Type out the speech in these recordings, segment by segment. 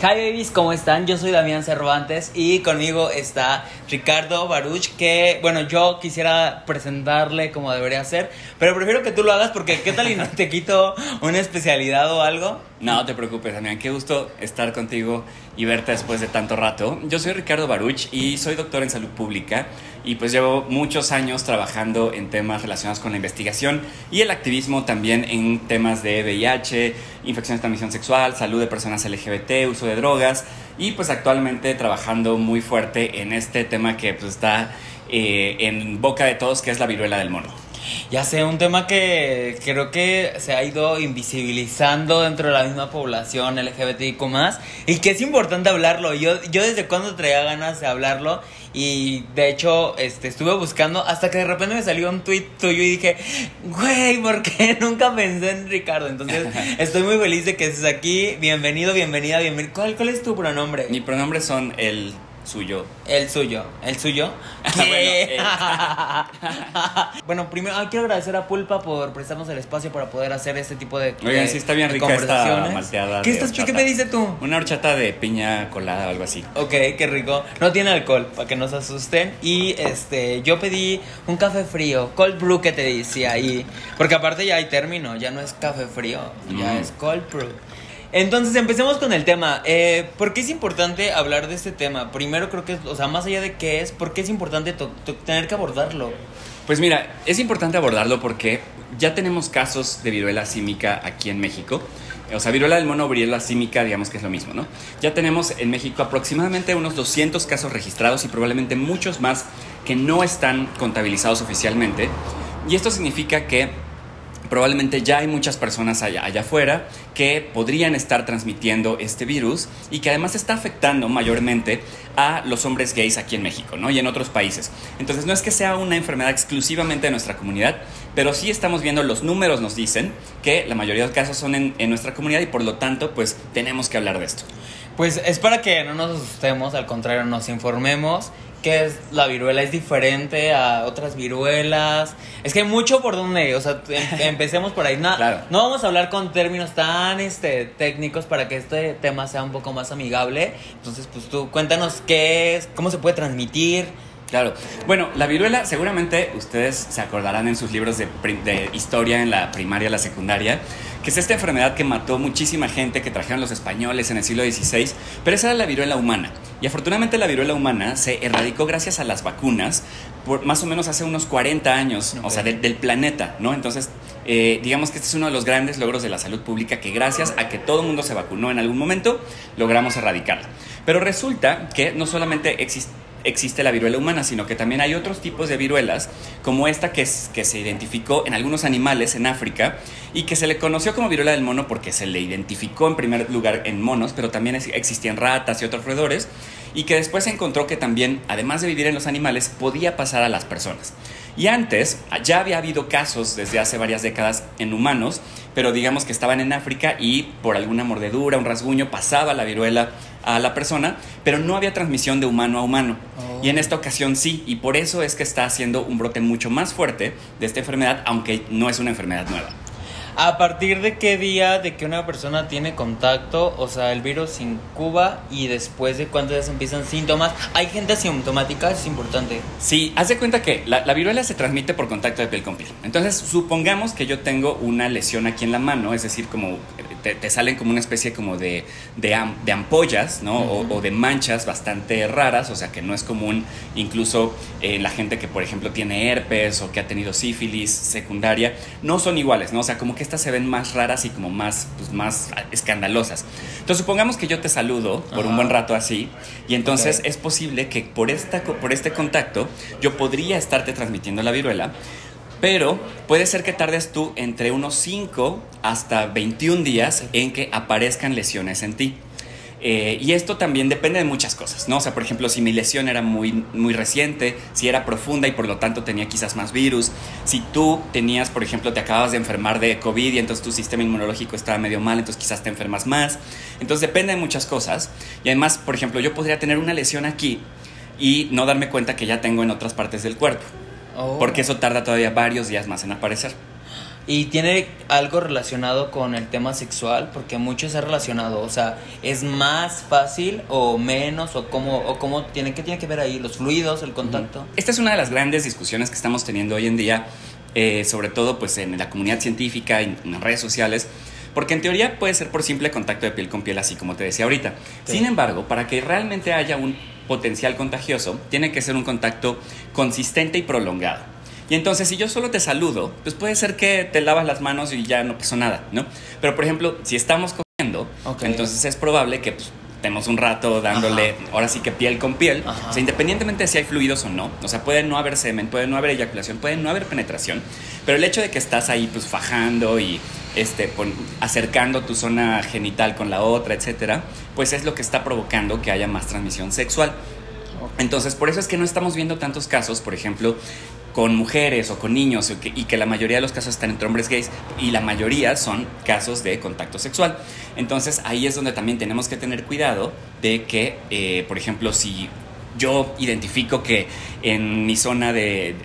Hi babies, ¿cómo están? Yo soy Damián Cervantes y conmigo está Ricardo Baruch, que bueno, yo quisiera presentarle como debería ser, pero prefiero que tú lo hagas porque ¿qué tal y no te quito una especialidad o algo? No te preocupes, Damián, qué gusto estar contigo y verte después de tanto rato. Yo soy Ricardo Baruch y soy doctor en salud pública y pues llevo muchos años trabajando en temas relacionados con la investigación y el activismo, también en temas de VIH, infecciones de transmisión sexual, salud de personas LGBT, uso de drogas, y pues actualmente trabajando muy fuerte en este tema que pues está en boca de todos, que es la viruela del mono. Ya sé, un tema que creo que se ha ido invisibilizando dentro de la misma población LGBTIQ+, y que es importante hablarlo. Yo desde cuando traía ganas de hablarlo, y de hecho estuve buscando hasta que de repente me salió un tweet tuyo y dije, güey, ¿por qué nunca pensé en Ricardo? Entonces estoy muy feliz de que estés aquí. Bienvenido, bienvenida, bienvenido. ¿Cuál es tu pronombre? Mi pronombre son el suyo. El suyo. Bueno, primero quiero agradecer a Pulpa por prestarnos el espacio para poder hacer este tipo de Oigan, sí está bien rica esta malteada. ¿Qué me dice tú? Una horchata de piña colada o algo así. Ok, qué rico. No tiene alcohol, para que no se asusten. Y yo pedí un café frío, cold brew, que te decía ahí. Porque aparte ya hay término, ya no es café frío, ya es cold brew. Entonces empecemos con el tema. ¿Por qué es importante hablar de este tema? Primero creo que, más allá de qué es, ¿por qué es importante tener que abordarlo? Pues mira, es importante abordarlo porque ya tenemos casos de viruela símica aquí en México. O sea, viruela del mono, viruela símica, digamos que es lo mismo, ¿no? Ya tenemos en México aproximadamente unos 200 casos registrados y probablemente muchos más que no están contabilizados oficialmente. Y esto significa que probablemente ya hay muchas personas allá afuera que podrían estar transmitiendo este virus y que además está afectando mayormente a los hombres gays aquí en México, ¿no? Y en otros países. Entonces no es que sea una enfermedad exclusivamente de nuestra comunidad, pero sí estamos viendo, los números nos dicen que la mayoría de los casos son en nuestra comunidad y por lo tanto pues tenemos que hablar de esto. Pues es para que no nos asustemos, al contrario, nos informemos. ¿Qué es la viruela? ¿Es diferente a otras viruelas? Es que hay mucho por donde, empecemos por ahí. Claro. No vamos a hablar con términos tan técnicos para que este tema sea un poco más amigable. Entonces, pues tú cuéntanos qué es, cómo se puede transmitir. Claro. Bueno, la viruela, seguramente ustedes se acordarán en sus libros de historia en la primaria, la secundaria, que es esta enfermedad que mató muchísima gente, que trajeron los españoles en el siglo XVI, pero esa era la viruela humana. Y afortunadamente la viruela humana se erradicó gracias a las vacunas, por más o menos hace unos 40 años, okay. O sea, del planeta, ¿no? Entonces, digamos que este es uno de los grandes logros de la salud pública, que gracias a que todo el mundo se vacunó en algún momento, logramos erradicarla. Pero resulta que no solamente existe la viruela humana, sino que también hay otros tipos de viruelas, como esta que se identificó en algunos animales en África y que se le conoció como viruela del mono porque se le identificó en primer lugar en monos, pero también existían ratas y otros roedores, y que después se encontró que también, además de vivir en los animales, podía pasar a las personas. Y antes ya había habido casos desde hace varias décadas en humanos, pero digamos que estaban en África y por alguna mordedura, un rasguño, pasaba la viruela a la persona, pero no había transmisión de humano a humano. Y en esta ocasión sí, y por eso es que está haciendo un brote mucho más fuerte de esta enfermedad, aunque no es una enfermedad nueva. ¿A partir de qué día de que una persona tiene contacto, el virus incuba, y después de cuántos días empiezan síntomas? ¿Hay gente asintomática? Es importante. Sí, haz de cuenta que la viruela se transmite por contacto de piel con piel. Entonces, supongamos que yo tengo una lesión aquí en la mano, es decir, como te salen como una especie como de ampollas, ¿no? O de manchas bastante raras, o sea, que no es común incluso la gente que, por ejemplo, tiene herpes o que ha tenido sífilis secundaria, no son iguales, ¿no? O sea, como que estas se ven más raras y como más escandalosas. Entonces, supongamos que yo te saludo por un buen rato así, y entonces es posible que por este contacto yo podría estarte transmitiendo la viruela, pero puede ser que tardes tú entre unos 5 hasta 21 días en que aparezcan lesiones en ti. Y esto también depende de muchas cosas, ¿no? O sea, por ejemplo, si mi lesión era muy, muy reciente, si era profunda y por lo tanto tenía quizás más virus, si tú tenías, por ejemplo, te acabas de enfermar de COVID y entonces tu sistema inmunológico estaba medio mal, entonces quizás te enfermas más. Entonces depende de muchas cosas. Y además, por ejemplo, yo podría tener una lesión aquí y no darme cuenta que ya tengo en otras partes del cuerpo. Porque eso tarda todavía varios días más en aparecer. Y tiene algo relacionado con el tema sexual, porque mucho se ha relacionado, o sea, ¿es más fácil o menos? ¿O cómo tiene, qué tiene que ver ahí? ¿Los fluidos, el contacto? Esta es una de las grandes discusiones que estamos teniendo hoy en día, sobre todo pues en la comunidad científica y en las redes sociales, porque en teoría puede ser por simple contacto de piel con piel, así como te decía ahorita. Sí. Sin embargo, para que realmente haya un potencial contagioso, tiene que ser un contacto consistente y prolongado. Y entonces, si yo solo te saludo, pues puede ser que te lavas las manos y ya no pasó nada, ¿no? Pero, por ejemplo, si estamos cogiendo, entonces es probable que pues, estemos un rato dándole, ahora sí que piel con piel. O sea, independientemente de si hay fluidos o no. O sea, puede no haber semen, puede no haber eyaculación, puede no haber penetración. Pero el hecho de que estás ahí, pues, fajando y acercando tu zona genital con la otra, etcétera, pues es lo que está provocando que haya más transmisión sexual. Entonces, por eso es que no estamos viendo tantos casos, por ejemplo, con mujeres o con niños, y que la mayoría de los casos están entre hombres gays, y la mayoría son casos de contacto sexual. Entonces ahí es donde también tenemos que tener cuidado de que, por ejemplo, si yo identifico que en mi zona de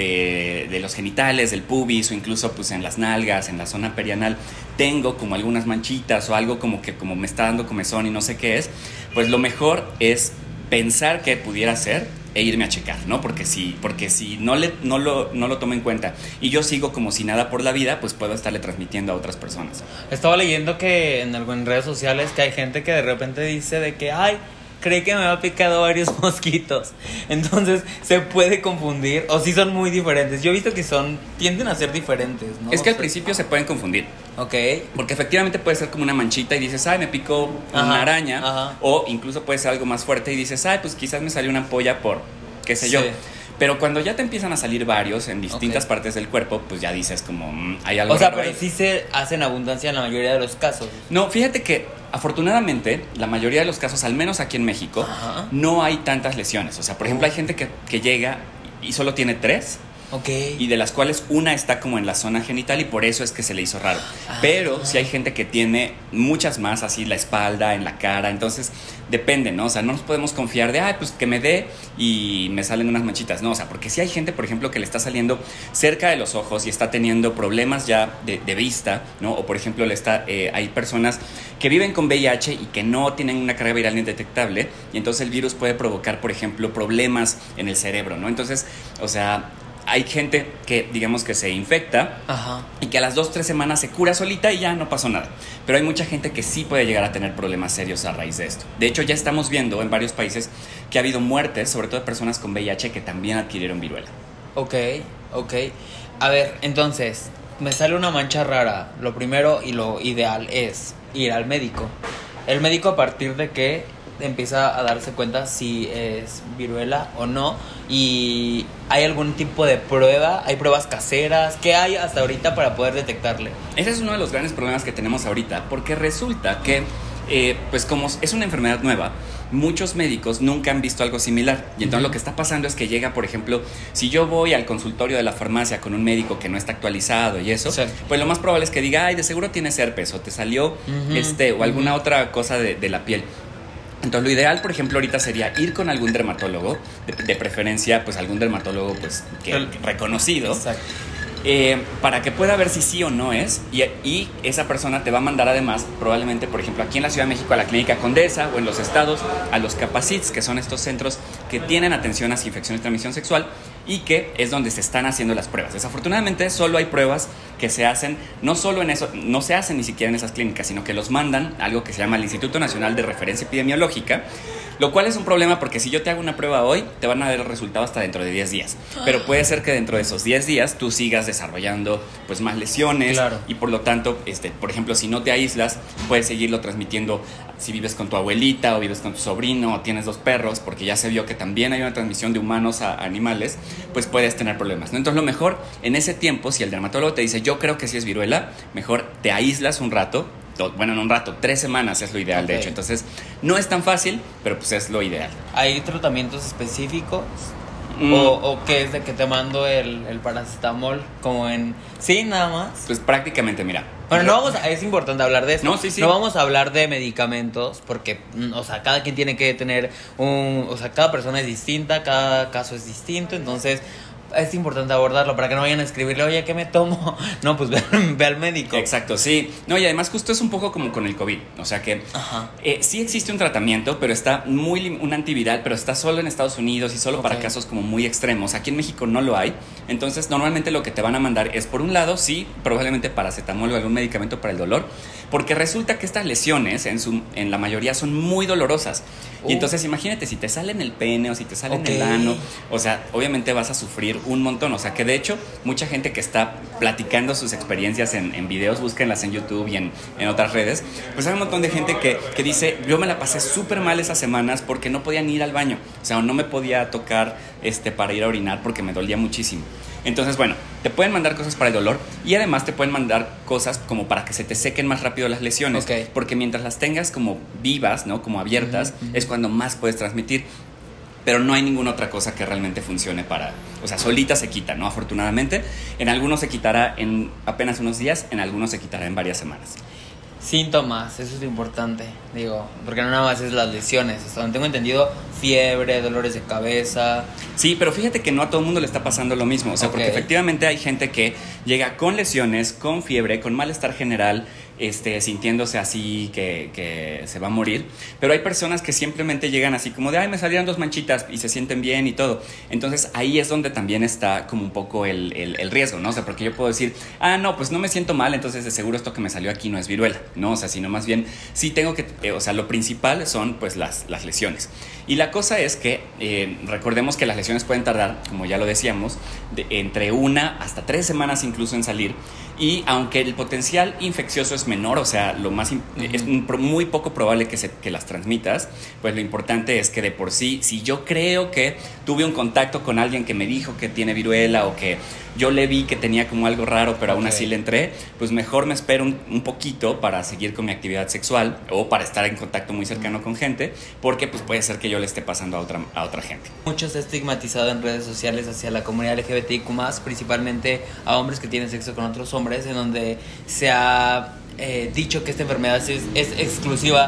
los genitales, del pubis, o incluso pues en las nalgas, en la zona perianal, tengo como algunas manchitas o algo como que como me está dando comezón y no sé qué es, pues lo mejor es pensar que pudiera ser e irme a checar, ¿no? Porque si no lo tomo en cuenta y yo sigo como si nada por la vida, pues puedo estarle transmitiendo a otras personas. Estaba leyendo que en redes sociales que hay gente que de repente dice de que, ay, creí que me había picado varios mosquitos. Entonces se puede confundir, o sí son muy diferentes. Yo he visto que tienden a ser diferentes, ¿no? Es que al principio se pueden confundir. Ok. Porque efectivamente puede ser como una manchita y dices, ay, me picó una araña. O incluso puede ser algo más fuerte y dices, ay, pues quizás me salió una ampolla por qué sé yo. Pero cuando ya te empiezan a salir varios en distintas partes del cuerpo, pues ya dices como, hay algo raro. O sea, pero sí se hace en abundancia en la mayoría de los casos. No, fíjate que afortunadamente la mayoría de los casos, al menos aquí en México, no hay tantas lesiones. O sea, por ejemplo, hay gente que llega y solo tiene 3. Y de las cuales una está como en la zona genital y por eso es que se le hizo raro. Pero sí hay gente que tiene muchas más, así la espalda, en la cara. Entonces depende, ¿no? O sea, no nos podemos confiar de, pues que me dé y me salen unas manchitas. No, o sea, porque sí hay gente, por ejemplo, que le está saliendo cerca de los ojos y está teniendo problemas ya de vista, ¿no? O por ejemplo, hay personas que viven con VIH y que no tienen una carga viral indetectable y entonces el virus puede provocar, por ejemplo, problemas en el cerebro, ¿no? Entonces, o sea, hay gente que, digamos, que se infecta y que a las 2-3 semanas se cura solita y ya no pasó nada. Pero hay mucha gente que sí puede llegar a tener problemas serios a raíz de esto. De hecho, ya estamos viendo en varios países que ha habido muertes, sobre todo de personas con VIH que también adquirieron viruela. Ok. A ver, entonces, me sale una mancha rara. Lo primero y lo ideal es ir al médico. El médico, a partir de que empieza a darse cuenta si es viruela o no, y hay algún tipo de prueba, hay pruebas caseras, ¿qué hay hasta ahorita para poder detectarle? Ese es uno de los grandes problemas que tenemos ahorita, porque resulta que pues como es una enfermedad nueva, muchos médicos nunca han visto algo similar. Y entonces lo que está pasando es que llega, por ejemplo, si yo voy al consultorio de la farmacia con un médico que no está actualizado y eso, pues lo más probable es que diga, ay, de seguro tienes herpes o te salió o alguna otra cosa de la piel. Entonces lo ideal, por ejemplo, ahorita sería ir con algún dermatólogo, de preferencia, pues algún dermatólogo pues reconocido. Para que pueda ver si sí o no es, y esa persona te va a mandar además, probablemente, por ejemplo, aquí en la Ciudad de México a la Clínica Condesa, o en los estados a los Capacits, que son estos centros que tienen atención a infecciones de transmisión sexual y que es donde se están haciendo las pruebas. Desafortunadamente solo hay pruebas que se hacen, no solo en eso, no se hacen ni siquiera en esas clínicas, sino que los mandan a algo que se llama el Instituto Nacional de Referencia Epidemiológica, lo cual es un problema porque si yo te hago una prueba hoy, te van a dar el resultado hasta dentro de 10 días. Pero puede ser que dentro de esos 10 días tú sigas desarrollando pues más lesiones, y por lo tanto, por ejemplo, si no te aíslas, puedes seguirlo transmitiendo si vives con tu abuelita o vives con tu sobrino o tienes 2 perros, porque ya se vio que también hay una transmisión de humanos a animales, pues puedes tener problemas, ¿no? Entonces lo mejor en ese tiempo, si el dermatólogo te dice yo creo que sí es viruela, mejor te aíslas un rato. Bueno, en un rato, 3 semanas es lo ideal, de hecho. Entonces, no es tan fácil, pero pues es lo ideal. ¿Hay tratamientos específicos? ¿O qué es de que te mando el paracetamol? Como en... ¿Sí, nada más? Pues prácticamente, mira. Bueno, es importante hablar de esto. No, sí. No vamos a hablar de medicamentos porque, o sea, cada quien tiene que tener o sea, cada persona es distinta, cada caso es distinto. Entonces, es importante abordarlo para que no vayan a escribirle, oye, ¿qué me tomo? No, pues ve al médico. Exacto, sí. No, y además justo es un poco como con el COVID. O sea que sí existe un tratamiento, pero está un antiviral, pero está solo en Estados Unidos y solo para casos como muy extremos. Aquí en México no lo hay. Entonces, normalmente lo que te van a mandar es, por un lado, sí, probablemente paracetamol o algún medicamento para el dolor, porque resulta que estas lesiones, en la mayoría, son muy dolorosas. Y entonces, imagínate, si te sale en el pene o si te sale en el ano, o sea, obviamente vas a sufrir un montón. O sea, que de hecho, mucha gente que está platicando sus experiencias en videos, búsquenlas en YouTube y en otras redes, pues hay un montón de gente que dice, yo me la pasé súper mal esas semanas porque no podía ni ir al baño. O sea, no me podía tocar para ir a orinar porque me dolía muchísimo. Entonces, bueno, te pueden mandar cosas para el dolor y además te pueden mandar cosas como para que se te sequen más rápido las lesiones. Porque mientras las tengas como vivas, ¿no? Como abiertas, es cuando más puedes transmitir. Pero no hay ninguna otra cosa que realmente funcione para... O sea, solita se quita, ¿no? Afortunadamente, en algunos se quitará en apenas unos días, en algunos se quitará en varias semanas. Síntomas, eso es lo importante, digo, porque no nada más es las lesiones, hasta donde tengo entendido, fiebre, dolores de cabeza. Sí, pero fíjate que no a todo el mundo le está pasando lo mismo, o sea, porque efectivamente hay gente que llega con lesiones, con fiebre, con malestar general, sintiéndose así que se va a morir, pero hay personas que simplemente llegan así como de, ay, me salieron 2 manchitas y se sienten bien y todo. Entonces ahí es donde también está como un poco el riesgo, ¿no? O sea, porque yo puedo decir, no, pues no me siento mal, entonces de seguro esto que me salió aquí no es viruela, ¿no? O sea, sino más bien sí tengo que, o sea, lo principal son pues las lesiones. Y la cosa es que recordemos que las lesiones pueden tardar, como ya lo decíamos, entre 1 hasta 3 semanas incluso en salir. Y aunque el potencial infeccioso es menor, o sea, es muy poco probable que las transmitas, pues lo importante es que de por sí, si yo creo que tuve un contacto con alguien que me dijo que tiene viruela o que yo le vi que tenía como algo raro, pero aún así le entré, pues mejor me espero un poquito para seguir con mi actividad sexual o para estar en contacto muy cercano con gente, porque pues puede ser que yo le esté pasando a otra gente. Mucho se ha estigmatizado en redes sociales hacia la comunidad LGBTIQ+, principalmente a hombres que tienen sexo con otros hombres, en donde se ha dicho que esta enfermedad es exclusiva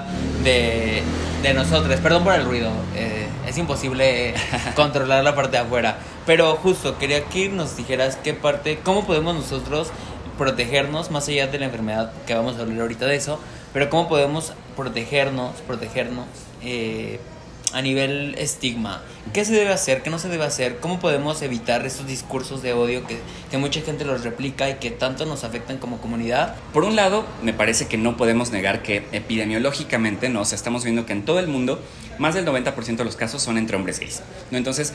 de nosotros. Perdón por el ruido, es imposible controlar la parte de afuera, pero justo quería que nos dijeras cómo podemos nosotros protegernos más allá de la enfermedad, que vamos a hablar ahorita de eso, pero cómo podemos protegernos a nivel estigma. ¿Qué se debe hacer? ¿Qué no se debe hacer? ¿Cómo podemos evitar estos discursos de odio que mucha gente los replica y que tanto nos afectan como comunidad? Por un lado, me parece que no podemos negar que epidemiológicamente, ¿no? O sea, estamos viendo que en todo el mundo más del 90% de los casos son entre hombres gays, ¿no? Entonces,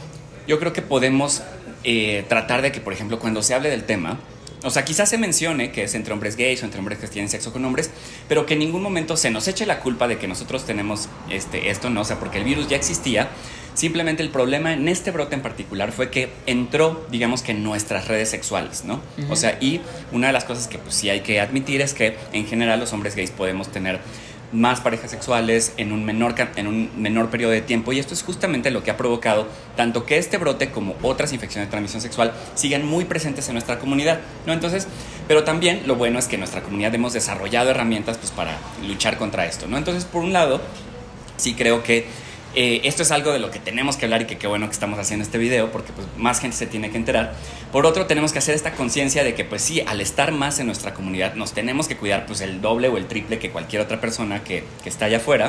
yo creo que podemos tratar de que, por ejemplo, cuando se hable del tema, o sea, quizás se mencione que es entre hombres gays o entre hombres que tienen sexo con hombres, pero que en ningún momento se nos eche la culpa de que nosotros tenemos esto, ¿no? O sea, porque el virus ya existía. Simplemente el problema en este brote en particular fue que entró, digamos que en nuestras redes sexuales, ¿no? Uh-huh. O sea, y una de las cosas que pues sí hay que admitir es que en general los hombres gays podemos tener más parejas sexuales en un menor periodo de tiempo, y esto es justamente lo que ha provocado tanto que este brote como otras infecciones de transmisión sexual sigan muy presentes en nuestra comunidad, ¿no? Entonces, pero también lo bueno es que en nuestra comunidad hemos desarrollado herramientas pues para luchar contra esto, ¿no? Entonces, por un lado, sí creo que esto es algo de lo que tenemos que hablar y que qué bueno que estamos haciendo este video porque pues más gente se tiene que enterar. Por otro, tenemos que hacer esta conciencia de que pues sí, al estar más en nuestra comunidad nos tenemos que cuidar pues el doble o el triple que cualquier otra persona que está allá afuera,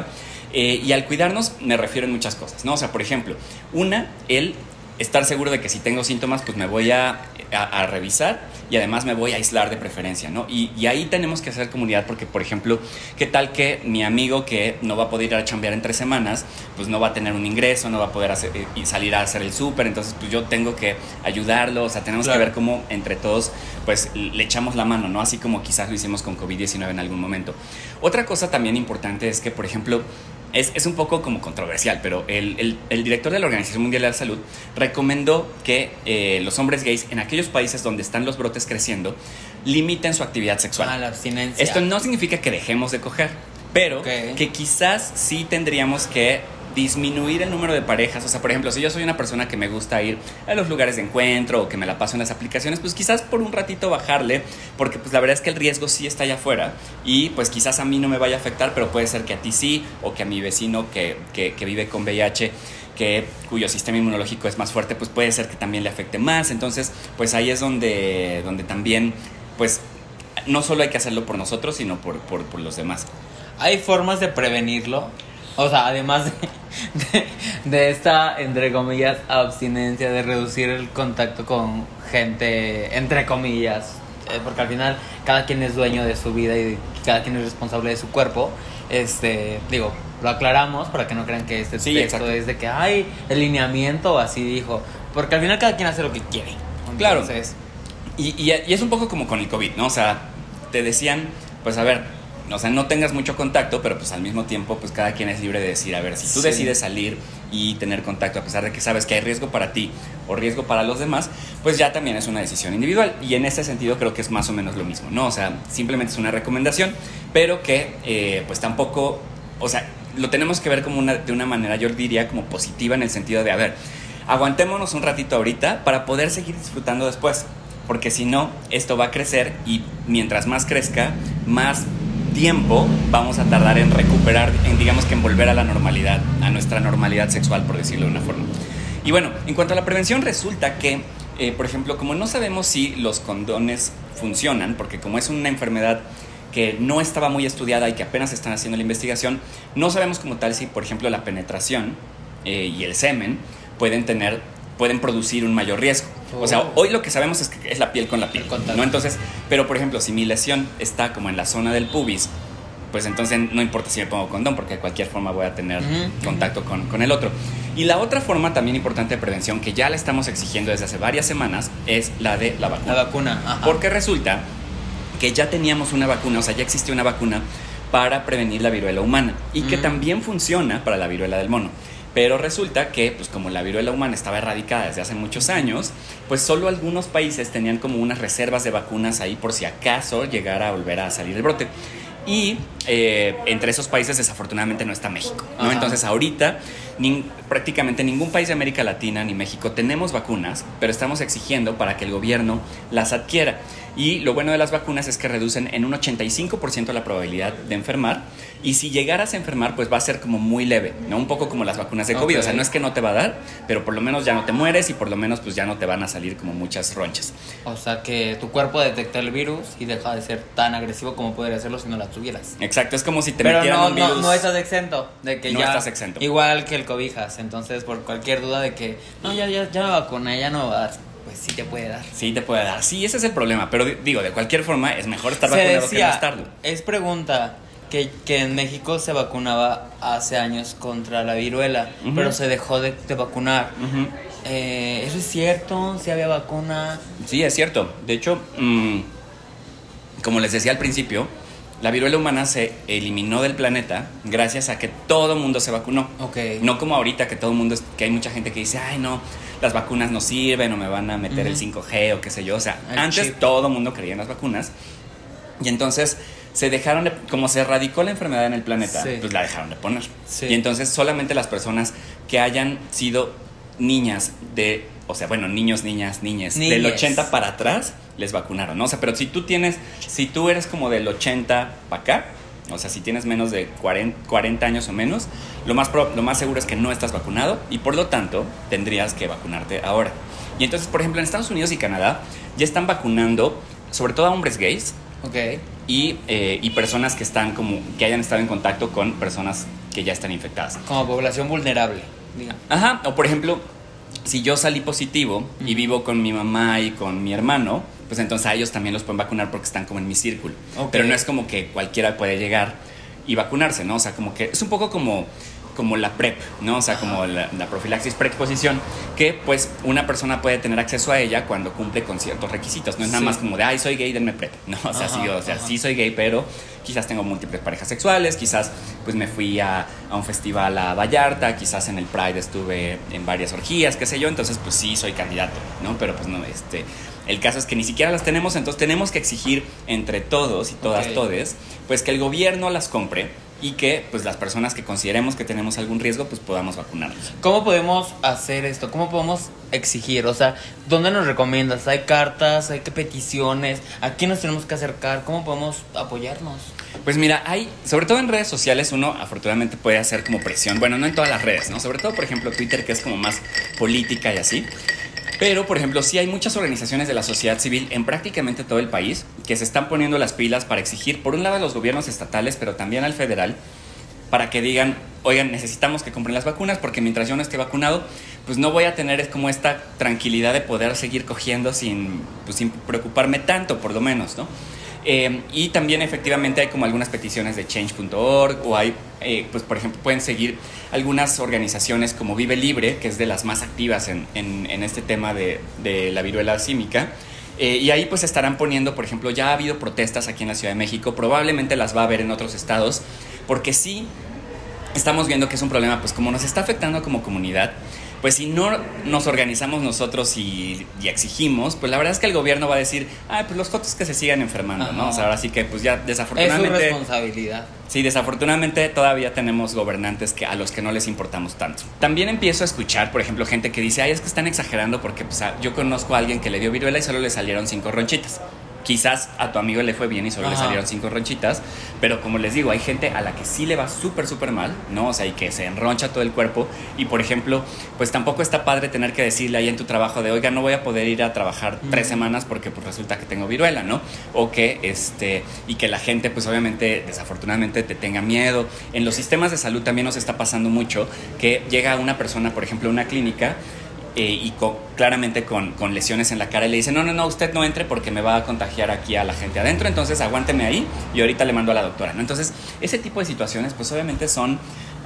y al cuidarnos me refiero en muchas cosas, ¿no? O sea, por ejemplo, el estar seguro de que si tengo síntomas pues me voy a revisar y además me voy a aislar de preferencia, ¿no? Y ahí tenemos que hacer comunidad porque, por ejemplo, ¿qué tal que mi amigo que no va a poder ir a chambear en 3 semanas, pues no va a tener un ingreso, no va a poder salir a hacer el súper? Entonces, pues yo tengo que ayudarlo, o sea, tenemos que ver cómo entre todos, pues le echamos la mano, ¿no? Así como quizás lo hicimos con COVID-19 en algún momento. Otra cosa también importante es que, por ejemplo, es un poco como controversial, pero el director de la Organización Mundial de la Salud recomendó que los hombres gays en aquellos países donde están los brotes creciendo limiten su actividad sexual. La abstinencia. Esto no significa que dejemos de coger, pero que quizás sí tendríamos que disminuir el número de parejas. O sea, por ejemplo, si yo soy una persona que me gusta ir a los lugares de encuentro o que me la paso en las aplicaciones, pues quizás por un ratito bajarle, porque pues la verdad es que el riesgo sí está allá afuera y pues quizás a mí no me vaya a afectar, pero puede ser que a ti sí, o que a mi vecino que vive con VIH, cuyo sistema inmunológico es más fuerte, pues puede ser que también le afecte más. Entonces, pues ahí es donde también, pues no solo hay que hacerlo por nosotros, sino por los demás. Hay formas de prevenirlo. O sea, además de esta, entre comillas, abstinencia, de reducir el contacto con gente, entre comillas, porque al final cada quien es dueño de su vida y cada quien es responsable de su cuerpo. Digo, lo aclaramos para que no crean que este texto es de que hay el lineamiento o así dijo, porque al final cada quien hace lo que quiere. Claro. Y es un poco como con el COVID, ¿no? O sea, te decían, pues a ver, o sea, no tengas mucho contacto, pero pues al mismo tiempo, pues cada quien es libre de decir, a ver, si tú decides salir y tener contacto a pesar de que sabes que hay riesgo para ti o riesgo para los demás, pues ya también es una decisión individual. Y en ese sentido creo que es más o menos lo mismo, ¿no? O sea, simplemente es una recomendación, pero que pues tampoco, o sea, lo tenemos que ver como de una manera, yo diría, como positiva, en el sentido de, a ver, aguantémonos un ratito ahorita para poder seguir disfrutando después, porque si no, esto va a crecer y mientras más crezca, más tiempo vamos a tardar en recuperar, digamos que en volver a la normalidad, a nuestra normalidad sexual, por decirlo de una forma. Y bueno, en cuanto a la prevención, resulta que, por ejemplo, como no sabemos si los condones funcionan, porque como es una enfermedad que no estaba muy estudiada y que apenas están haciendo la investigación, no sabemos como tal si, por ejemplo, la penetración y el semen pueden producir un mayor riesgo. O sea, hoy lo que sabemos es que es la piel con la piel, ¿no? Entonces, pero por ejemplo, si mi lesión está como en la zona del pubis, pues entonces no importa si me pongo condón, porque de cualquier forma voy a tener contacto con el otro. Y la otra forma también importante de prevención, que ya la estamos exigiendo desde hace varias semanas, es la de la vacuna. La vacuna, ajá. Porque resulta que ya teníamos una vacuna, o sea, ya existía una vacuna para prevenir la viruela humana y que también funciona para la viruela del mono. Pero resulta que, pues como la viruela humana estaba erradicada desde hace muchos años, pues solo algunos países tenían como unas reservas de vacunas ahí por si acaso llegara a volver a salir el brote. Y entre esos países desafortunadamente no está México, ¿no? Ajá. Entonces ahorita prácticamente ningún país de América Latina ni México tenemos vacunas, pero estamos exigiendo para que el gobierno las adquiera. Y lo bueno de las vacunas es que reducen en un 85% la probabilidad de enfermar. Y si llegaras a enfermar, pues va a ser como muy leve, ¿no? Un poco como las vacunas de COVID. Okay. O sea, no es que no te va a dar, pero por lo menos ya no te mueres y por lo menos pues ya no te van a salir como muchas ronchas. O sea, que tu cuerpo detecta el virus y deja de ser tan agresivo como podría hacerlo si no la tuvieras. Exacto, es como si te metieran un virus. Pero no estás exento de que no ya estás exento. Igual que el cobijas. Entonces, por cualquier duda de que no, ya me vacuné, ya no va a dar. Pues sí te puede dar. Sí te puede dar. Sí, ese es el problema. Pero digo, de cualquier forma, es mejor estar vacunado que no estarlo. Es pregunta que en México se vacunaba hace años contra la viruela, pero se dejó de vacunar. ¿Eso es cierto? ¿Sí había vacuna? Sí, es cierto. De hecho, como les decía al principio, la viruela humana se eliminó del planeta gracias a que todo el mundo se vacunó. Okay. No como ahorita que que hay mucha gente que dice, ay no, las vacunas no sirven o me van a meter el 5G o qué sé yo. O sea, antes todo el mundo creía en las vacunas y entonces se dejaron como se erradicó la enfermedad en el planeta, pues la dejaron de poner. Sí. Y entonces solamente las personas que hayan sido niñas niños, niñas, del 80 para atrás les vacunaron, ¿no? O sea, pero si tú eres como del 80 para acá, o sea, si tienes menos de 40 años o menos, lo más seguro es que no estás vacunado y por lo tanto tendrías que vacunarte ahora. Y entonces, por ejemplo, en Estados Unidos y Canadá ya están vacunando sobre todo a hombres gays. Okay. Y personas que hayan estado en contacto con personas que ya están infectadas. Como población vulnerable, digamos. Ajá, o por ejemplo, si yo salí positivo y vivo con mi mamá y con mi hermano, pues entonces a ellos también los pueden vacunar porque están como en mi círculo. Okay. Pero no es como que cualquiera puede llegar y vacunarse, ¿no? O sea, como que es un poco como la PrEP, ¿no? O sea, como la profilaxis preexposición, que pues una persona puede tener acceso a ella cuando cumple con ciertos requisitos. No es nada más como de, ay, soy gay, denme PrEP. No, o sea, sí soy gay, pero quizás tengo múltiples parejas sexuales, quizás pues me fui a un festival a Vallarta, quizás en el Pride estuve en varias orgías, qué sé yo, entonces pues sí soy candidato, ¿no? Pero pues no, el caso es que ni siquiera las tenemos, entonces tenemos que exigir entre todos y todas, todes, pues que el gobierno las compre y que pues las personas que consideremos que tenemos algún riesgo pues podamos vacunarnos. ¿Cómo podemos hacer esto? ¿Cómo podemos exigir? O sea, ¿dónde nos recomiendas? ¿Hay cartas? ¿Hay qué peticiones? ¿A quién nos tenemos que acercar? ¿Cómo podemos apoyarnos? Pues mira, hay, sobre todo en redes sociales, uno afortunadamente puede hacer como presión. Bueno, no en todas las redes, ¿no? Sobre todo, por ejemplo, Twitter, que es como más política y así. Pero, por ejemplo, sí hay muchas organizaciones de la sociedad civil en prácticamente todo el país que se están poniendo las pilas para exigir, por un lado, a los gobiernos estatales, pero también al federal, para que digan, oigan, necesitamos que compren las vacunas porque mientras yo no esté vacunado, pues no voy a tener como esta tranquilidad de poder seguir cogiendo sin preocuparme tanto, por lo menos, ¿no? Y también efectivamente hay como algunas peticiones de change.org o hay, pues por ejemplo, pueden seguir algunas organizaciones como Vive Libre, que es de las más activas en este tema de la viruela símica. Y ahí pues estarán poniendo, por ejemplo, ya ha habido protestas aquí en la Ciudad de México, probablemente las va a haber en otros estados, porque sí estamos viendo que es un problema, pues como nos está afectando como comunidad, pues si no nos organizamos nosotros y exigimos, pues la verdad es que el gobierno va a decir, pues los jotos que se sigan enfermando, Ajá. ¿no? O sea, ahora sí que pues ya desafortunadamente... Es su responsabilidad. Sí, desafortunadamente todavía tenemos gobernantes a los que no les importamos tanto. También empiezo a escuchar, por ejemplo, gente que dice, es que están exagerando porque pues, yo conozco a alguien que le dio viruela y solo le salieron 5 ronchitas. Quizás a tu amigo le fue bien y solo le salieron 5 ronchitas, pero como les digo, hay gente a la que sí le va súper mal, ¿no? O sea, y que se enroncha todo el cuerpo y, por ejemplo, pues tampoco está padre tener que decirle ahí en tu trabajo de, oiga, no voy a poder ir a trabajar 3 semanas porque pues resulta que tengo viruela, ¿no? O que, y que la gente, pues obviamente, desafortunadamente te tenga miedo. En los sistemas de salud también nos está pasando mucho que llega una persona, por ejemplo, a una clínica y claramente con lesiones en la cara y le dice, no, usted no entre porque me va a contagiar aquí a la gente adentro, entonces aguánteme ahí y ahorita le mando a la doctora, ¿no? Entonces, ese tipo de situaciones pues obviamente son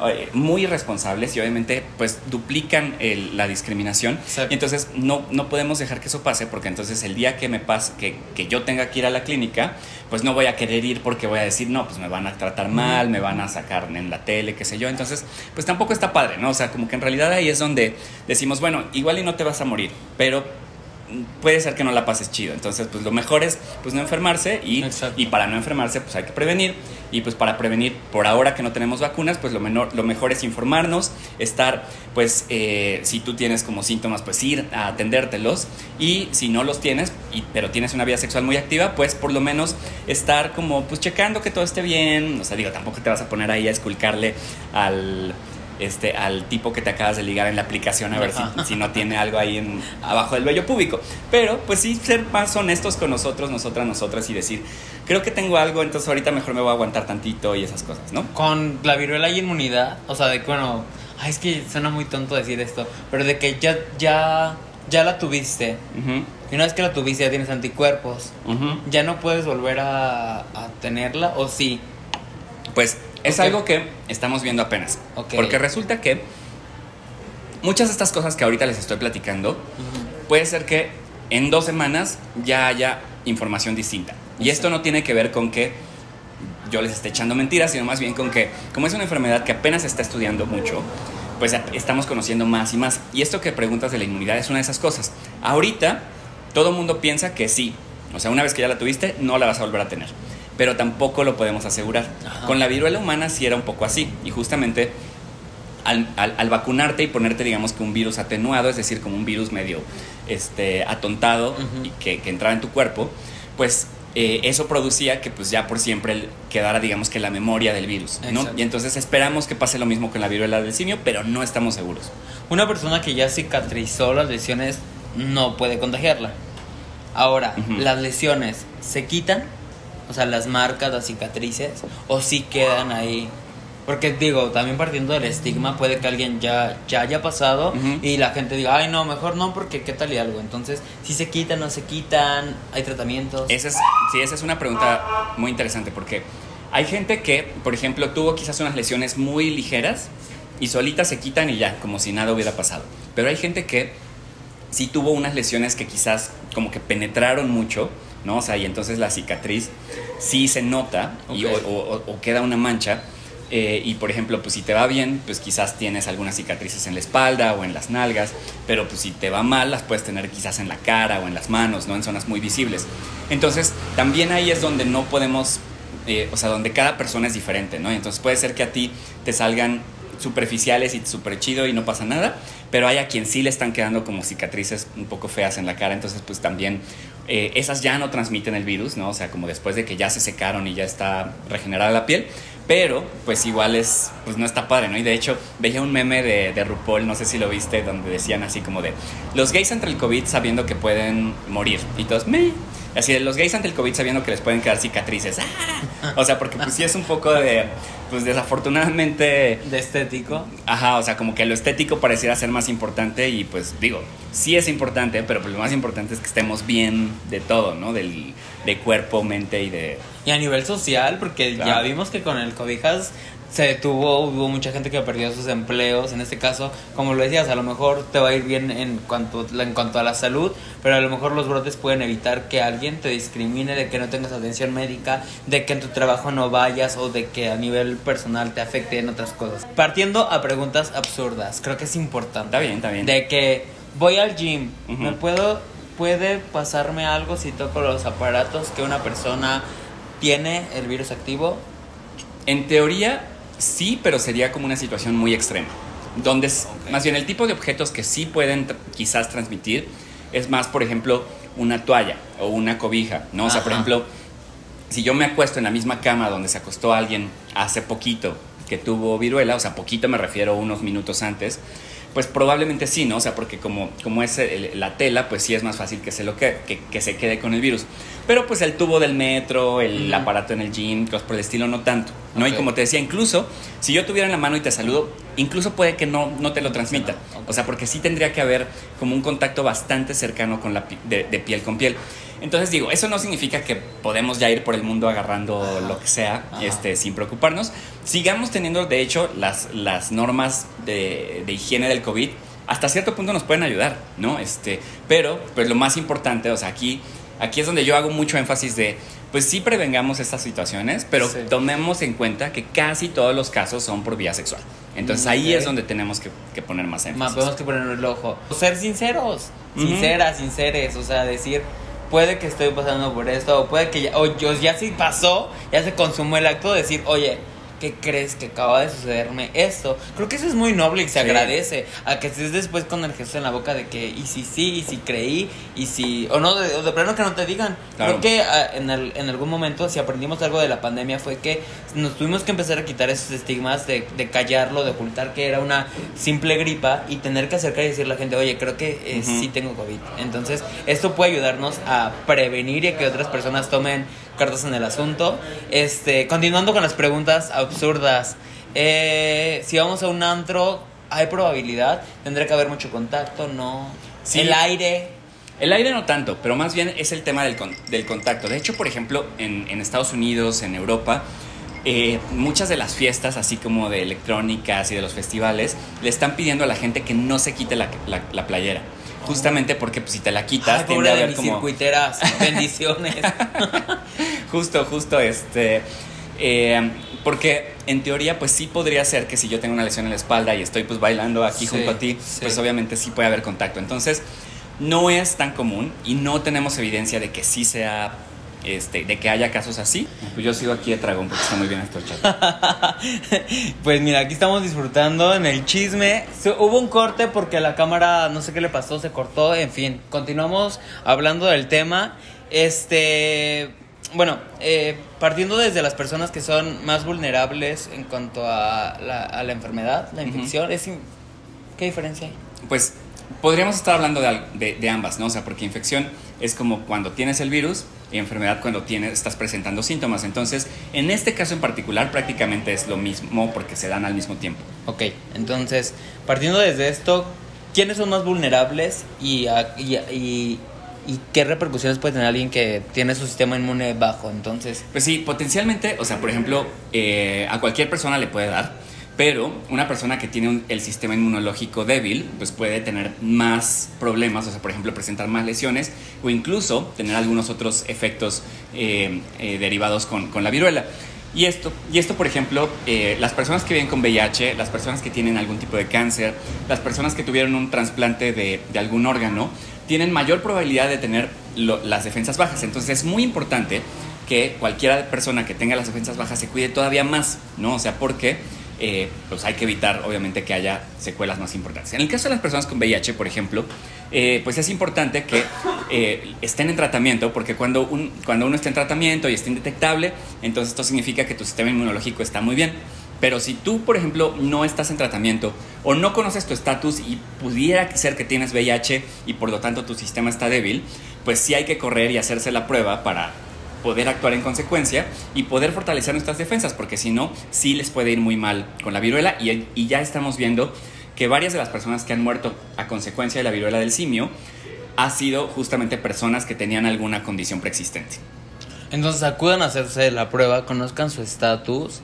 muy irresponsables y obviamente pues duplican la discriminación. Sí. Y entonces no podemos dejar que eso pase porque entonces el día que me pase, que yo tenga que ir a la clínica, pues no voy a querer ir porque voy a decir, no, pues me van a tratar mal, me van a sacar en la tele, qué sé yo. Entonces, pues tampoco está padre, ¿no? O sea, como que en realidad ahí es donde decimos, bueno, igual y no te vas a morir, pero puede ser que no la pases chido. Entonces, pues lo mejor es pues no enfermarse y para no enfermarse pues hay que prevenir. Y pues para prevenir, por ahora que no tenemos vacunas, pues lo mejor es informarnos, estar, pues si tú tienes como síntomas, pues ir a atendértelos. Y si no los tienes, pero tienes una vida sexual muy activa, pues por lo menos estar como pues checando que todo esté bien. O sea, digo, tampoco te vas a poner ahí a esculcarle al tipo que te acabas de ligar en la aplicación a ver si no tiene algo ahí abajo del vello púbico. Pero pues sí ser más honestos con nosotras y decir, creo que tengo algo, entonces ahorita mejor me voy a aguantar tantito y esas cosas, ¿no? Con la viruela hay inmunidad, o sea, de que bueno, es que suena muy tonto decir esto, pero de que ya la tuviste. Uh-huh. Y una vez que la tuviste ya tienes anticuerpos. Uh-huh. Ya no puedes volver a tenerla, ¿o sí? Pues es algo que estamos viendo apenas. Porque resulta que muchas de estas cosas que ahorita les estoy platicando, puede ser que en 2 semanas ya haya información distinta. Y esto no tiene que ver con que yo les esté echando mentiras, sino más bien con que, como es una enfermedad que apenas se está estudiando mucho, pues estamos conociendo más y más. Y esto que preguntas de la inmunidad es una de esas cosas. Ahorita todo el mundo piensa que sí. O sea, una vez que ya la tuviste, no la vas a volver a tener. Pero tampoco lo podemos asegurar. Ajá. Con la viruela humana sí era un poco así. Y justamente al vacunarte y ponerte, digamos, que un virus atenuado, es decir, como un virus medio atontado, uh-huh, y que entraba en tu cuerpo, pues eso producía que pues ya por siempre quedara, digamos, que la memoria del virus, ¿no? Y entonces esperamos que pase lo mismo con la viruela del simio, pero no estamos seguros. Una persona que ya cicatrizó las lesiones no puede contagiarla. Ahora, uh-huh, ¿las lesiones se quitan? O sea, las marcas, las cicatrices, o sí quedan ahí. Porque digo, también partiendo del estigma, puede que alguien ya haya pasado, uh-huh, y la gente diga, ay no, mejor no, porque qué tal y algo. Entonces, si se quitan, no se quitan, hay tratamientos. Esa es una pregunta muy interesante, porque hay gente que, por ejemplo, tuvo quizás unas lesiones muy ligeras y solitas se quitan y ya, como si nada hubiera pasado. Pero hay gente que sí tuvo unas lesiones que quizás como que penetraron mucho, ¿no? O sea, y entonces la cicatriz sí se nota, okay, o queda una mancha. Y por ejemplo, pues si te va bien, pues quizás tienes algunas cicatrices en la espalda o en las nalgas, pero pues si te va mal, las puedes tener quizás en la cara o en las manos, ¿no? En zonas muy visibles. Entonces, también ahí es donde no podemos o sea, donde cada persona es diferente, ¿no? Entonces puede ser que a ti te salgan superficiales y súper chido y no pasa nada, pero hay a quien sí le están quedando como cicatrices un poco feas en la cara, entonces pues también esas ya no transmiten el virus, ¿no? O sea, como después de que ya se secaron y ya está regenerada la piel, pero pues igual pues no está padre, ¿no? Y de hecho veía un meme de RuPaul, no sé si lo viste, donde decían así como de los gays ante el COVID sabiendo que pueden morir, y todos, así de los gays ante el COVID sabiendo que les pueden quedar cicatrices. ¡Ah! O sea, porque pues sí es un poco de, pues desafortunadamente... De estético. Ajá, o sea, como que lo estético pareciera ser más importante y pues digo, sí es importante, pero pues lo más importante es que estemos bien de todo, ¿no? De cuerpo, mente y de... Y a nivel social, porque claro, ya vimos que con el cobijas se detuvo, hubo mucha gente que perdió sus empleos. En este caso, como lo decías, a lo mejor te va a ir bien en cuanto a la salud, pero a lo mejor los brotes pueden evitar que alguien te discrimine, de que no tengas atención médica, de que en tu trabajo no vayas o de que a nivel personal te afecte en otras cosas. Partiendo a preguntas absurdas, creo que es importante. Está bien. De que voy al gym, ¿puede pasarme algo si toco los aparatos que una persona tiene el virus activo? En teoría sí, pero sería como una situación muy extrema, donde más bien el tipo de objetos que sí pueden quizás transmitir es más, por ejemplo, una toalla o una cobija, ¿no? O sea, por ejemplo, si yo me acuesto en la misma cama donde se acostó alguien hace poquito que tuvo viruela, o sea, poquito me refiero a unos minutos antes, pues probablemente sí, ¿no? O sea, porque como es la tela, pues sí es más fácil que se quede con el virus. Pero pues el tubo del metro, el aparato en el gym, cosas por el estilo, no tanto, ¿no? Okay. Y como te decía, incluso si yo tuviera en la mano y te saludo, incluso puede que no te lo transmita. Okay. O sea, porque sí tendría que haber como un contacto bastante cercano con de piel con piel. Entonces digo, eso no significa que podemos ya ir por el mundo agarrando lo que sea, sin preocuparnos. Sigamos teniendo, de hecho, las normas de higiene del COVID hasta cierto punto nos pueden ayudar, ¿no? Pero pues lo más importante, o sea, aquí es donde yo hago mucho énfasis de, pues sí prevengamos estas situaciones, pero tomemos en cuenta que casi todos los casos son por vía sexual. Entonces ahí es donde tenemos que poner más énfasis. Tenemos que poner el ojo. Ser sinceros, sinceres, o sea, decir... Puede que estoy pasando por esto, o puede que ya sí pasó, ya se consumó el acto de decir, oye, ¿qué crees que acaba de sucederme esto? Creo que eso es muy noble y se agradece a que estés después con el gesto en la boca de que, y si sí, y si creí, y si, o no, o de plano que no te digan. Claro. Creo que en algún momento, si aprendimos algo de la pandemia, fue que nos tuvimos que empezar a quitar esos estigmas de callarlo, de ocultar que era una simple gripa y tener que acercar y decirle a la gente, oye, creo que sí tengo COVID. Entonces, esto puede ayudarnos a prevenir y a que otras personas tomen cartas en el asunto. Continuando con las preguntas absurdas, si vamos a un antro, ¿hay probabilidad? ¿Tendrá que haber mucho contacto? ¿No? Sí. ¿El aire no tanto, pero más bien es el tema del contacto. De hecho, por ejemplo, en Estados Unidos, en Europa, muchas de las fiestas, así como de electrónicas y de los festivales, le están pidiendo a la gente que no se quite la playera. Justamente porque pues, si te la quitas, tiende a haber como... circuiteras, bendiciones. Justo, porque en teoría pues sí podría ser que si yo tengo una lesión en la espalda y estoy pues bailando aquí junto a ti, pues obviamente sí puede haber contacto. Entonces no es tan común y no tenemos evidencia de que sí sea... de que haya casos así. Pues yo sigo aquí de tragón porque está muy bien esto, chat. Pues mira, aquí estamos disfrutando en el chisme. Hubo un corte porque la cámara, no sé qué le pasó, se cortó. En fin, continuamos hablando del tema. Bueno, partiendo desde las personas que son más vulnerables en cuanto a la enfermedad, la infección, ¿qué diferencia hay? Pues podríamos estar hablando de ambas, ¿no? O sea, porque infección es como cuando tienes el virus y enfermedad cuando estás presentando síntomas. Entonces, en este caso en particular, prácticamente es lo mismo porque se dan al mismo tiempo. Ok, entonces, partiendo desde esto, ¿quiénes son más vulnerables y qué repercusiones puede tener alguien que tiene su sistema inmune bajo? Entonces, pues sí, potencialmente, o sea, por ejemplo, a cualquier persona le puede dar. Pero una persona que tiene el sistema inmunológico débil, pues puede tener más problemas, o sea, por ejemplo, presentar más lesiones o incluso tener algunos otros efectos derivados con la viruela. Y esto, por ejemplo, las personas que viven con VIH, las personas que tienen algún tipo de cáncer, las personas que tuvieron un trasplante de algún órgano, tienen mayor probabilidad de tener las defensas bajas. Entonces es muy importante que cualquier persona que tenga las defensas bajas se cuide todavía más, ¿no? O sea, porque pues hay que evitar, obviamente, que haya secuelas más importantes. En el caso de las personas con VIH, por ejemplo, pues es importante que estén en tratamiento, porque cuando uno está en tratamiento y está indetectable, entonces esto significa que tu sistema inmunológico está muy bien. Pero si tú, por ejemplo, no estás en tratamiento o no conoces tu estatus y pudiera ser que tienes VIH y por lo tanto tu sistema está débil, pues sí hay que correr y hacerse la prueba para poder actuar en consecuencia y poder fortalecer nuestras defensas, porque si no, sí les puede ir muy mal con la viruela. Y ya estamos viendo que varias de las personas que han muerto a consecuencia de la viruela del simio ha sido justamente personas que tenían alguna condición preexistente. Entonces acudan a hacerse la prueba, conozcan su estatus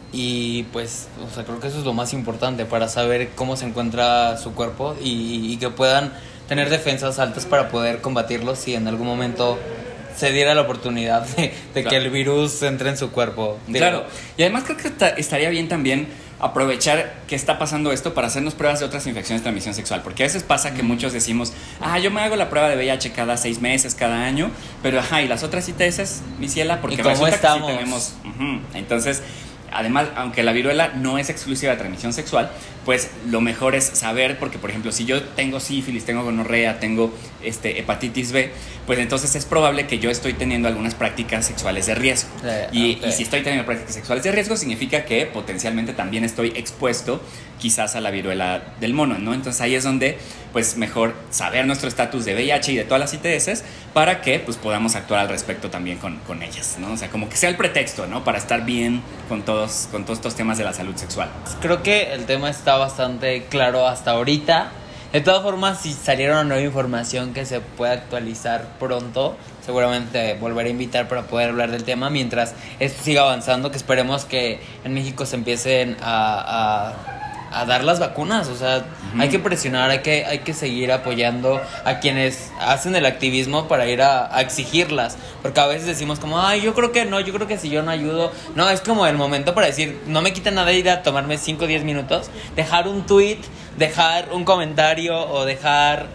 y pues, o sea, creo que eso es lo más importante para saber cómo se encuentra su cuerpo y que puedan tener defensas altas para poder combatirlo si en algún momento se diera la oportunidad de claro, que el virus entre en su cuerpo. Claro, y además creo que estaría bien también aprovechar que está pasando esto para hacernos pruebas de otras infecciones de transmisión sexual, porque a veces pasa que muchos decimos, yo me hago la prueba de VIH cada 6 meses, cada año, pero y las otras ITS, mi ciela, porque resulta estamos? Que sí tenemos. Entonces, además, aunque la viruela no es exclusiva de transmisión sexual, pues lo mejor es saber, porque por ejemplo, si yo tengo sífilis, tengo gonorrea, tengo hepatitis B, pues entonces es probable que yo estoy teniendo algunas prácticas sexuales de riesgo. Y si estoy teniendo prácticas sexuales de riesgo, significa que potencialmente también estoy expuesto quizás a la viruela del mono, ¿no? Entonces ahí es donde pues mejor saber nuestro estatus de VIH y de todas las ITS para que pues podamos actuar al respecto también con ellas, ¿no? O sea, como que sea el pretexto, ¿no? Para estar bien con todos estos temas de la salud sexual. Creo que el tema está bastante claro hasta ahorita. De todas formas, si saliera una nueva información que se pueda actualizar pronto, seguramente volveré a invitar para poder hablar del tema mientras esto siga avanzando, que esperemos que en México se empiecen a dar las vacunas. O sea, hay que presionar, hay que seguir apoyando a quienes hacen el activismo para ir a exigirlas, porque a veces decimos como, yo creo que no, yo creo que si yo no ayudo, no, es como el momento para decir, no me quita nada ir a tomarme 5 o 10 minutos, dejar un tweet, dejar un comentario o dejar,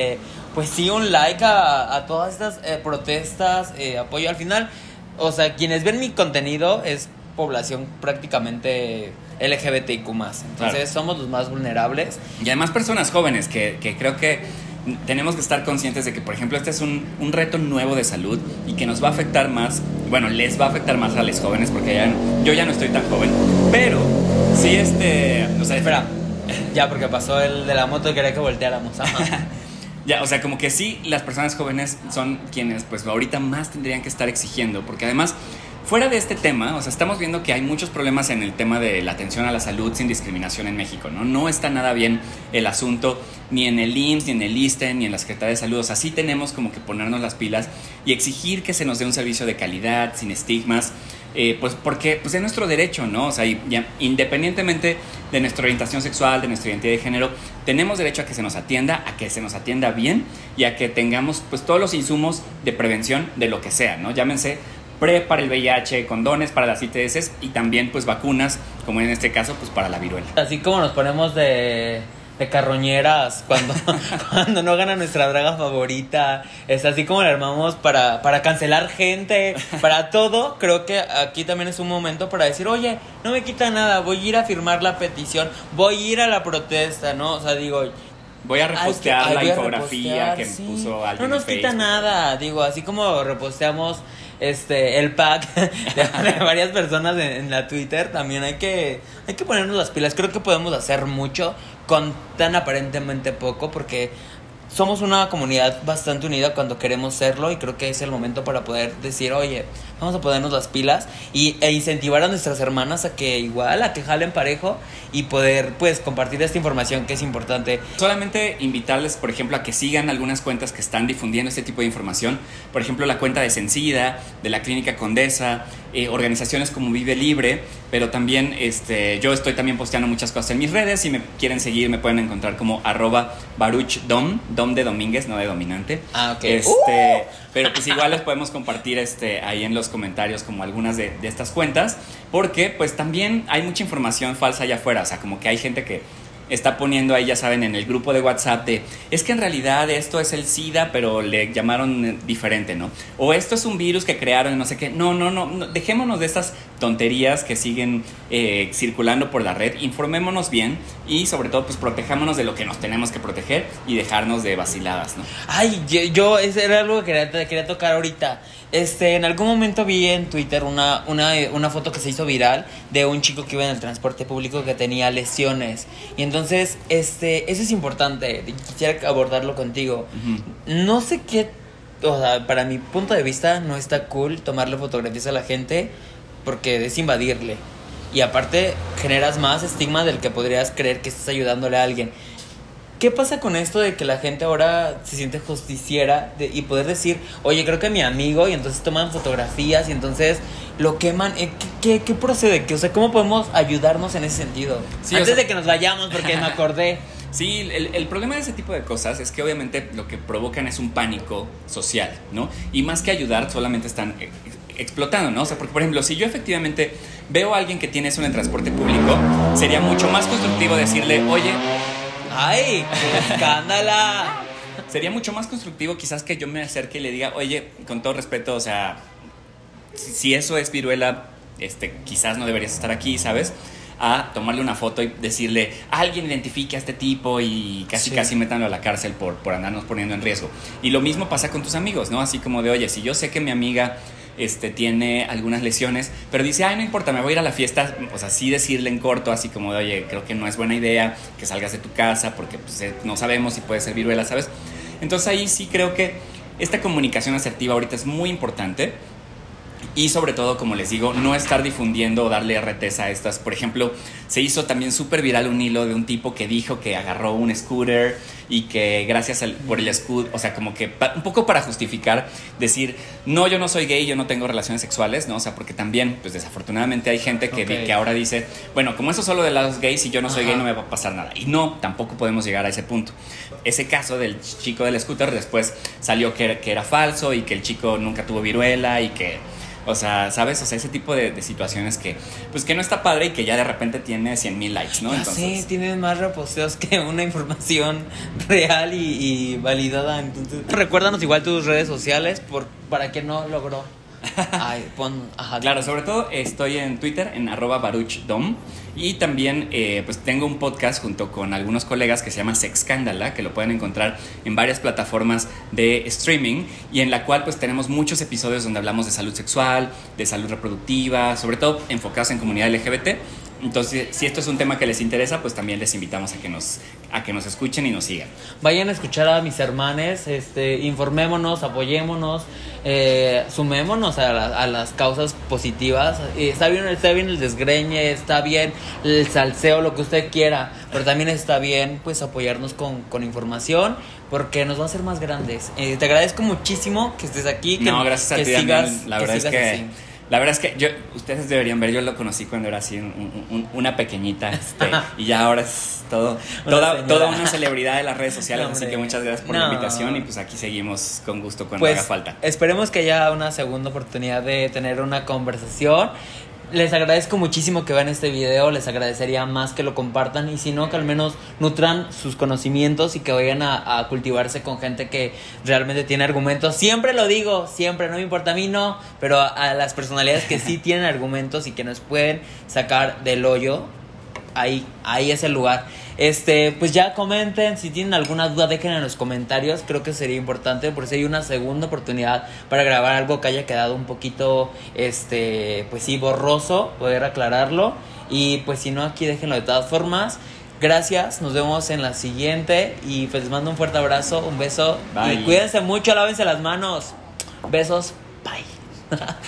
pues sí, un like a todas estas protestas, apoyo. Al final, o sea, quienes ven mi contenido es población prácticamente LGBTIQ+. Entonces claro, somos los más vulnerables. Y además personas jóvenes que creo que tenemos que estar conscientes de que, por ejemplo, este es un reto nuevo de salud y que nos va a afectar más, bueno, les va a afectar más a los jóvenes, porque yo ya no estoy tan joven, pero sí, o sea, espera, ya, porque pasó el de la moto y quería que volteáramos. Ya, o sea, como que sí, las personas jóvenes son quienes pues ahorita más tendrían que estar exigiendo, porque además, fuera de este tema, o sea, estamos viendo que hay muchos problemas en el tema de la atención a la salud sin discriminación en México, ¿no? No está nada bien el asunto, ni en el IMSS, ni en el ISSSTE, ni en la Secretaría de Salud. O sea, sí tenemos como que ponernos las pilas y exigir que se nos dé un servicio de calidad, sin estigmas, pues porque pues es nuestro derecho, ¿no? O sea, independientemente de nuestra orientación sexual, de nuestra identidad de género, tenemos derecho a que se nos atienda bien y a que tengamos pues todos los insumos de prevención de lo que sea, ¿no? Llámense PrEP para el VIH, condones para las ITS y también pues vacunas, como en este caso pues para la viruela. Así como nos ponemos de carroñeras cuando no gana nuestra draga favorita, es así como le armamos para cancelar gente, para todo. Creo que aquí también es un momento para decir, oye, no me quita nada, voy a ir a firmar la petición, voy a ir a la protesta, ¿no? O sea, digo, voy a repostear la infografía que puso alguien. No nos quita nada, digo, así como reposteamos el pack de varias personas en la Twitter, también hay que ponernos las pilas. Creo que podemos hacer mucho con tan aparentemente poco, porque somos una comunidad bastante unida cuando queremos serlo, y creo que es el momento para poder decir, oye, vamos a ponernos las pilas e incentivar a nuestras hermanas a que jalen parejo y poder pues compartir esta información que es importante. Solamente invitarles, por ejemplo, a que sigan algunas cuentas que están difundiendo este tipo de información. Por ejemplo, la cuenta de Sencida, de la Clínica Condesa, organizaciones como Vive Libre, pero también yo estoy también posteando muchas cosas en mis redes. Si me quieren seguir, me pueden encontrar como @baruchdom, dom de Domínguez, no de dominante. Ok. Pero pues igual les podemos compartir ahí en los comentarios como algunas de estas cuentas, porque pues también hay mucha información falsa allá afuera. O sea, como que hay gente que está poniendo ahí, ya saben, en el grupo de WhatsApp de, es que en realidad esto es el SIDA, pero le llamaron diferente, ¿no? O esto es un virus que crearon y no sé qué. No, dejémonos de estas tonterías que siguen circulando por la red, informémonos bien y sobre todo pues protejámonos de lo que nos tenemos que proteger y dejarnos de vaciladas, ¿no? Ay, yo ese era algo que quería tocar ahorita. En algún momento vi en Twitter una foto que se hizo viral de un chico que iba en el transporte público que tenía lesiones. Y entonces, eso es importante. Quisiera abordarlo contigo. No sé qué, o sea, para mi punto de vista no está cool tomarle fotografías a la gente porque es invadirle. Y aparte generas más estigma del que podrías creer que estás ayudándole a alguien. ¿Qué pasa con esto de que la gente ahora se siente justiciera y poder decir, oye, creo que mi amigo, y entonces toman fotografías y entonces lo queman? ¿Qué procede? O sea, ¿cómo podemos ayudarnos en ese sentido? Sí, antes de que nos vayamos, porque me acordé. Sí, el problema de ese tipo de cosas es que obviamente lo que provocan es un pánico social, ¿no? Y más que ayudar, solamente están explotando, ¿no? O sea, porque por ejemplo, si yo efectivamente veo a alguien que tiene eso en el transporte público, sería mucho más constructivo decirle, oye... ¡Ay! ¡Escándala! Sería mucho más constructivo quizás que yo me acerque y le diga, oye, con todo respeto, o sea, si eso es viruela, quizás no deberías estar aquí, ¿sabes? A tomarle una foto y decirle, alguien identifique a este tipo y casi métanlo a la cárcel por andarnos poniendo en riesgo. Y lo mismo pasa con tus amigos, ¿no? Así como de, oye, si yo sé que mi amiga... tiene algunas lesiones, pero dice, ay, no importa, me voy a ir a la fiesta, o sea, sí decirle en corto, así como de, oye, creo que no es buena idea que salgas de tu casa porque pues, no sabemos si puede ser viruela, ¿sabes? Entonces ahí sí creo que esta comunicación asertiva ahorita es muy importante. Y sobre todo, como les digo, no estar difundiendo o darle RTs a estas. Por ejemplo, se hizo también súper viral un hilo de un tipo que dijo que agarró un scooter y que gracias por el scooter, o sea, como que un poco para justificar, decir, no, yo no soy gay, yo no tengo relaciones sexuales, ¿no? O sea, porque también, pues desafortunadamente hay gente que ahora dice, bueno, como eso solo de los gays, si yo no soy gay no me va a pasar nada. Y no, tampoco podemos llegar a ese punto. Ese caso del chico del scooter después salió que era falso y que el chico nunca tuvo viruela y que... O sea, ¿sabes? O sea, ese tipo de situaciones que no está padre y que ya de repente tiene 100,000 likes, ¿no? Entonces, sí, tienen más reposteos que una información real y validada. Entonces, recuérdanos igual tus redes sociales para que no logró. Ay, Claro, sobre todo estoy en Twitter en @baruchdom y también pues tengo un podcast junto con algunos colegas que se llama Sexcándala, que lo pueden encontrar en varias plataformas de streaming y en la cual pues tenemos muchos episodios donde hablamos de salud sexual, de salud reproductiva, sobre todo enfocados en comunidad LGBT. Entonces, si esto es un tema que les interesa, pues también les invitamos a que nos escuchen y nos sigan. Vayan a escuchar a mis hermanes, informémonos, apoyémonos, sumémonos a las causas positivas. Está bien el desgreñe, está bien el salseo, lo que usted quiera, pero también está bien pues apoyarnos con información, porque nos va a hacer más grandes. Te agradezco muchísimo que estés aquí. No, gracias a ti, sigas, la verdad es que... La verdad es que ustedes deberían ver, yo lo conocí cuando era así, una pequeñita, y ya ahora es toda una celebridad de las redes sociales, no, así que muchas gracias por la invitación y pues aquí seguimos con gusto cuando haga falta. Esperemos que haya una segunda oportunidad de tener una conversación. Les agradezco muchísimo que vean este video, les agradecería más que lo compartan y si no, que al menos nutran sus conocimientos y que vayan a cultivarse con gente que realmente tiene argumentos. Siempre lo digo, siempre, no me importa, a mí no, pero a las personalidades que sí tienen argumentos y que nos pueden sacar del hoyo, ahí es el lugar. Pues ya comenten, si tienen alguna duda dejen en los comentarios, creo que sería importante por si hay una segunda oportunidad para grabar algo que haya quedado un poquito pues sí, borroso, poder aclararlo y pues si no, aquí déjenlo de todas formas. Gracias, nos vemos en la siguiente y pues les mando un fuerte abrazo, un beso. Bye. Y cuídense mucho, lávense las manos. Besos, bye.